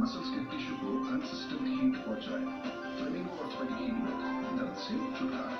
Muscles के tissue को consistent heat पहुंचाए। फ्लेमिंगो ऑर्थोपेडिक हीलिंग, दर्द से छुटकारा।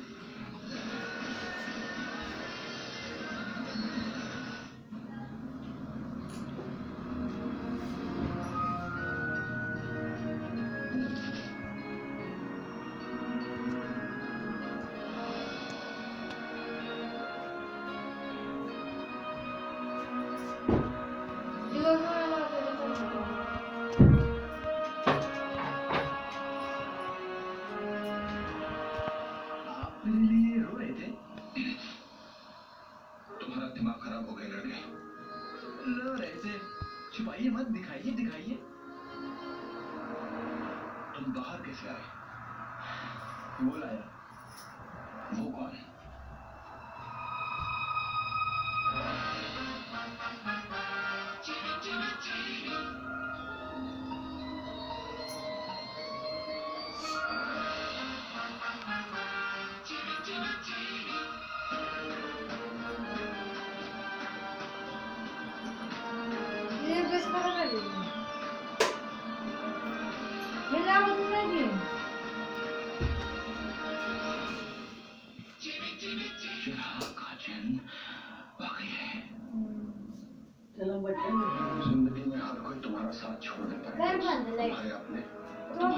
तुम्हारा दिमाग खराब हो गया लड़के। लो रहे थे, छुपाइए मत, दिखाइए दिखाइए। तुम बाहर कैसे आए? वो लाया। वो कौन? जिंदगी में हर कोई तुम्हारा साथ छोड़ देता है। तुम्हारे अपने कौन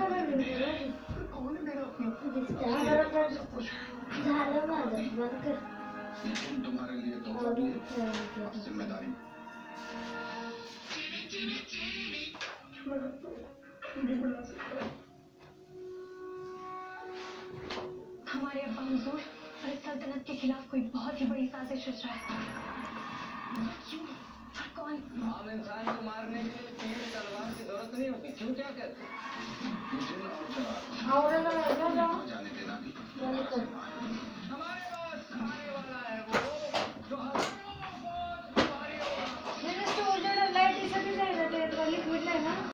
है मेरा अपना? सब कुछ लेकिन तुम्हारे लिए तो जिम्मेदारी। हमारे अब्बा मंजूर और इस सल्तनत के खिलाफ कोई बहुत ही बड़ी साजिश रच रहा है। क्यों? कौन? आम इंसान को मारने के लिए तीर तलवार की जरूरत नहीं होती। क्यों? क्या कहते?